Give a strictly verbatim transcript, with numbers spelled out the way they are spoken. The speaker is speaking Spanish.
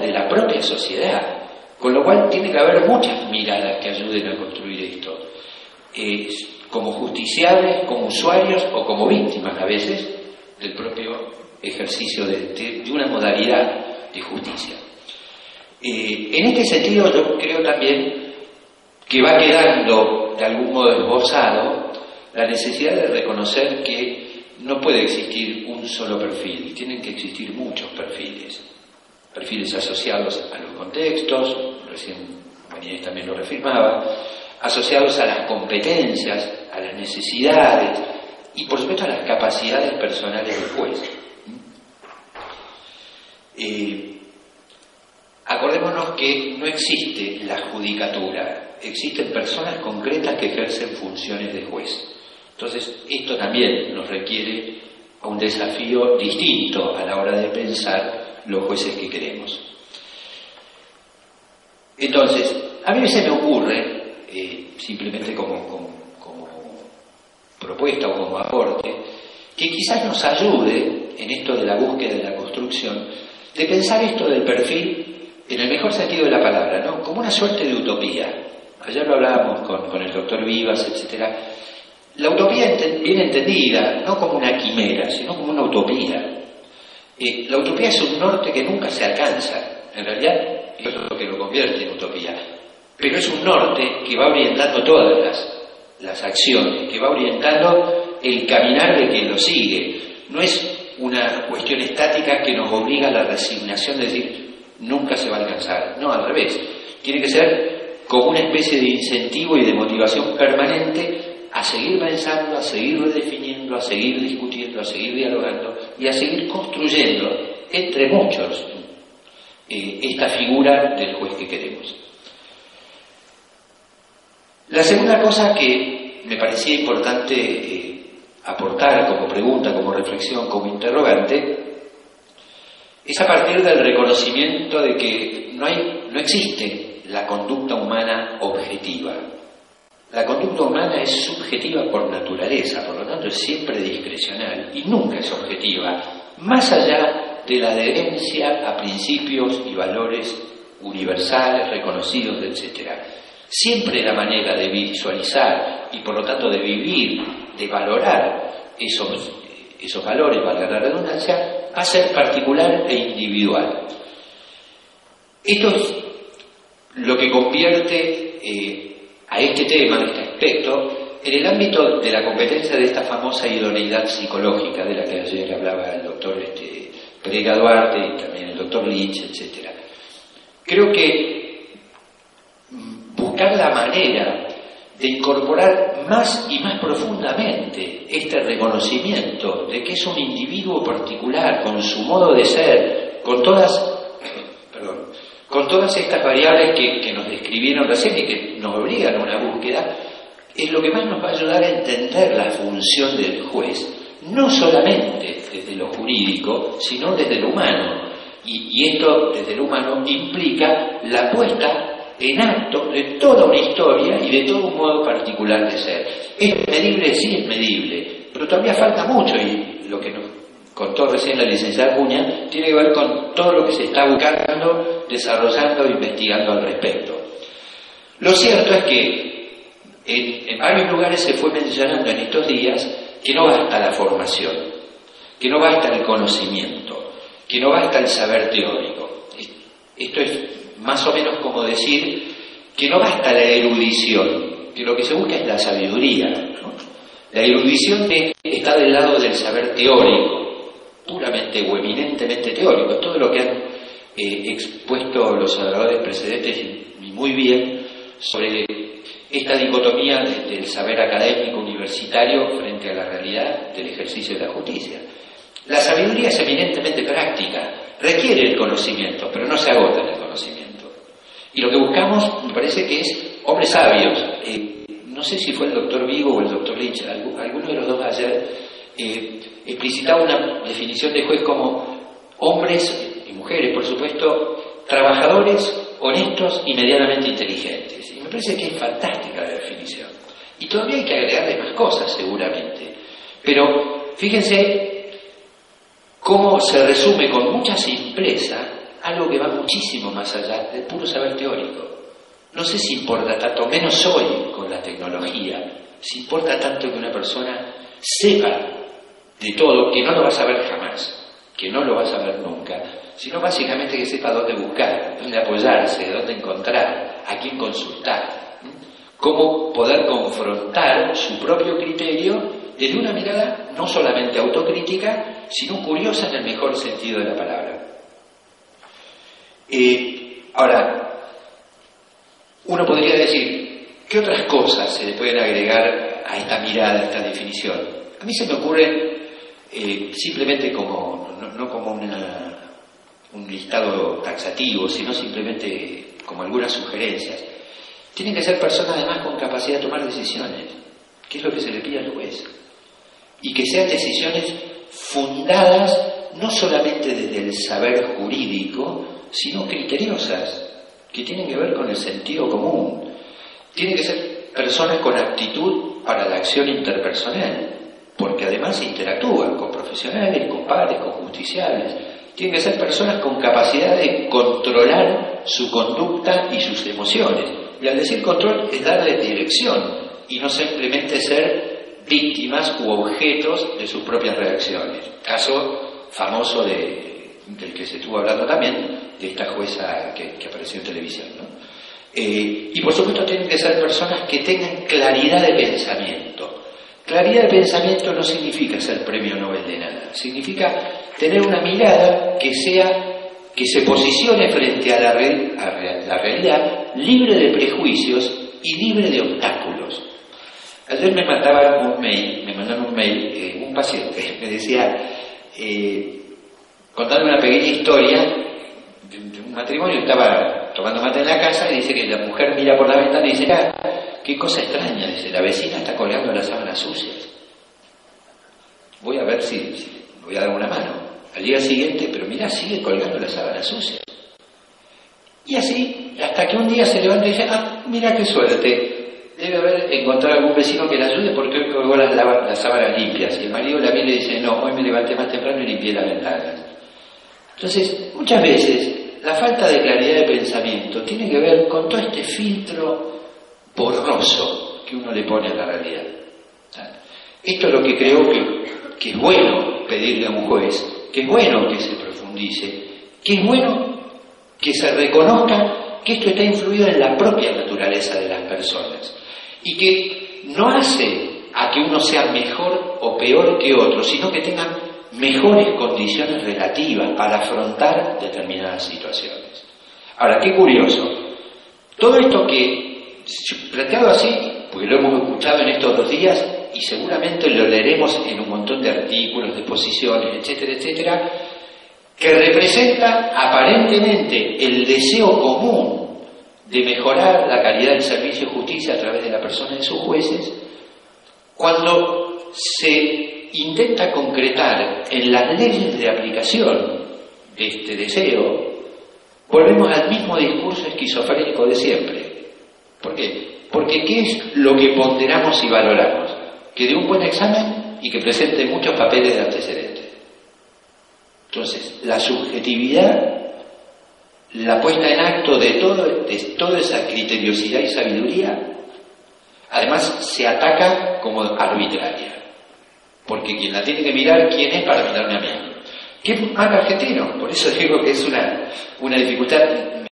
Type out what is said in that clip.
de la propia sociedad, con lo cual tiene que haber muchas miradas que ayuden a construir esto, eh, como justiciables, como usuarios o como víctimas a veces del propio ejercicio de, de, de una modalidad de justicia. Eh, en este sentido yo creo también que va quedando de algún modo esbozado la necesidad de reconocer que no puede existir un solo perfil, tienen que existir muchos perfiles, perfiles asociados a los contextos, recién María también lo reafirmaba, asociados a las competencias, a las necesidades y por supuesto a las capacidades personales del juez. Eh, acordémonos que no existe la judicatura, existen personas concretas que ejercen funciones de juez. Entonces, esto también nos requiere un desafío distinto a la hora de pensar los jueces que queremos. Entonces, a mí se me ocurre, eh, simplemente como, como, como propuesta o como aporte, que quizás nos ayude en esto de la búsqueda de la construcción, de pensar esto del perfil en el mejor sentido de la palabra, ¿no? Como una suerte de utopía. Ayer lo hablábamos con, con el doctor Vivas, etcétera. La utopía ent bien entendida, no como una quimera, sino como una utopía. Eh, la utopía es un norte que nunca se alcanza, en realidad eso es lo que lo convierte en utopía, pero es un norte que va orientando todas las, las acciones, que va orientando el caminar de quien lo sigue. No es una cuestión estática que nos obliga a la resignación de decir nunca se va a alcanzar, no, al revés, tiene que ser como una especie de incentivo y de motivación permanente a seguir pensando, a seguir redefiniendo, a seguir discutiendo, a seguir dialogando y a seguir construyendo entre muchos eh, esta figura del juez que queremos. La segunda cosa que me parecía importante eh, aportar como pregunta, como reflexión, como interrogante, es a partir del reconocimiento de que no hay, no existe la conducta humana objetiva. La conducta humana es subjetiva por naturaleza, por lo tanto es siempre discrecional y nunca es objetiva, más allá de la adherencia a principios y valores universales, reconocidos, etcétera. Siempre la manera de visualizar y por lo tanto de vivir, de valorar esos, esos valores, valga la redundancia, va a ser particular e individual. Esto es lo que convierte eh, a este tema, a este aspecto, en el ámbito de la competencia de esta famosa idoneidad psicológica de la que ayer hablaba el doctor este, Pereira Duarte y también el doctor Lynch, etcétera. Creo que buscar la manera de incorporar más y más profundamente este reconocimiento de que es un individuo particular, con su modo de ser, con todas perdón, con todas estas variables que, que nos describieron recién y que nos obligan a una búsqueda, es lo que más nos va a ayudar a entender la función del juez, no solamente desde lo jurídico, sino desde lo humano. Y, y esto, desde lo humano, implica la puesta en acto de toda una historia y de todo un modo particular de ser. ¿Es medible? Sí, es medible, pero todavía falta mucho, y lo que nos contó recién la licenciada Acuña tiene que ver con todo lo que se está buscando, desarrollando e investigando al respecto. Lo cierto es que en, en varios lugares se fue mencionando en estos días que no basta la formación, que no basta el conocimiento, que no basta el saber teórico. Esto es más o menos como decir que no basta la erudición, que lo que se busca es la sabiduría, ¿no? La erudición está del lado del saber teórico, puramente o eminentemente teórico, todo lo que han eh, expuesto los oradores precedentes y muy bien sobre esta dicotomía de, del saber académico universitario frente a la realidad del ejercicio de la justicia. La sabiduría es eminentemente práctica, requiere el conocimiento, pero no se agota en el conocimiento. Y lo que buscamos, me parece que es hombres sabios. Eh, no sé si fue el doctor Vigo o el doctor Lynch, alguno de los dos ayer eh, explicitaba una definición de juez como hombres y mujeres, por supuesto, trabajadores, honestos y medianamente inteligentes. Y me parece que es fantástica la definición. Y todavía hay que agregarle más cosas, seguramente. Pero fíjense cómo se resume con mucha simpleza algo que va muchísimo más allá del puro saber teórico. No sé si importa tanto, menos hoy con la tecnología, si importa tanto que una persona sepa de todo, que no lo va a saber jamás, que no lo va a saber nunca, sino básicamente que sepa dónde buscar, dónde apoyarse, dónde encontrar, a quién consultar, cómo poder confrontar su propio criterio desde una mirada no solamente autocrítica, sino curiosa en el mejor sentido de la palabra. Eh, ahora, uno podría decir, ¿qué otras cosas se le pueden agregar a esta mirada, a esta definición? A mí se me ocurre eh, simplemente como, no, no como una, un listado taxativo, sino simplemente como algunas sugerencias. Tienen que ser personas además con capacidad de tomar decisiones, que es lo que se le pide al juez. Y que sean decisiones fundadas no solamente desde el saber jurídico, sino criteriosas, que tienen que ver con el sentido común. Tienen que ser personas con aptitud para la acción interpersonal, porque además interactúan con profesionales, con padres, con justiciables. Tienen que ser personas con capacidad de controlar su conducta y sus emociones. Y al decir control es darle dirección y no simplemente ser víctimas u objetos de sus propias reacciones. Caso famoso de, del que se estuvo hablando también, de esta jueza que, que apareció en televisión, ¿no? Eh, y por supuesto tienen que ser personas que tengan claridad de pensamiento. Claridad de pensamiento no significa ser premio Nobel de nada, significa tener una mirada que sea, que se posicione frente a la, re, a la realidad libre de prejuicios y libre de obstáculos. Ayer me mandaban un mail, me mandaron un mail, eh, un paciente, me decía, eh, contando una pequeña historia de, de un matrimonio, estaba tomando mate en la casa y dice que la mujer mira por la ventana y dice, ah, qué cosa extraña, dice, la vecina está colgando las sábanas sucias. Voy a ver si, si voy a dar una mano. Al día siguiente, pero mira, sigue colgando las sábanas sucias. Y así, hasta que un día se levanta y dice, ah, mira qué suerte. Debe haber encontrado algún vecino que la ayude porque hoy colgó las, las sábanas limpias. Y el marido la mira y le dice, no, hoy me levanté más temprano y limpié las ventanas. Entonces, muchas veces, la falta de claridad de pensamiento tiene que ver con todo este filtro borroso que uno le pone a la realidad. Esto es lo que creo que, que es bueno pedirle a un juez, que es bueno que se profundice, que es bueno que se reconozca que esto está influido en la propia naturaleza de las personas y que no hace a que uno sea mejor o peor que otro, sino que tengan mejores condiciones relativas para afrontar determinadas situaciones. Ahora, qué curioso, todo esto que, planteado así, porque lo hemos escuchado en estos dos días y seguramente lo leeremos en un montón de artículos, de posiciones, etcétera, etcétera, que representa aparentemente el deseo común de mejorar la calidad del servicio de justicia a través de la persona de sus jueces, cuando se intenta concretar en las leyes de aplicación de este deseo, volvemos al mismo discurso esquizofrénico de siempre. ¿Por qué? Porque ¿qué es lo que ponderamos y valoramos? Que dé un buen examen y que presente muchos papeles de antecedentes. Entonces, la subjetividad, la puesta en acto de, todo, de toda esa criteriosidad y sabiduría, además se ataca como arbitraria. Porque quien la tiene que mirar, ¿quién es para mirarme a mí? ¿Qué es más argentino? Por eso digo que es una, una dificultad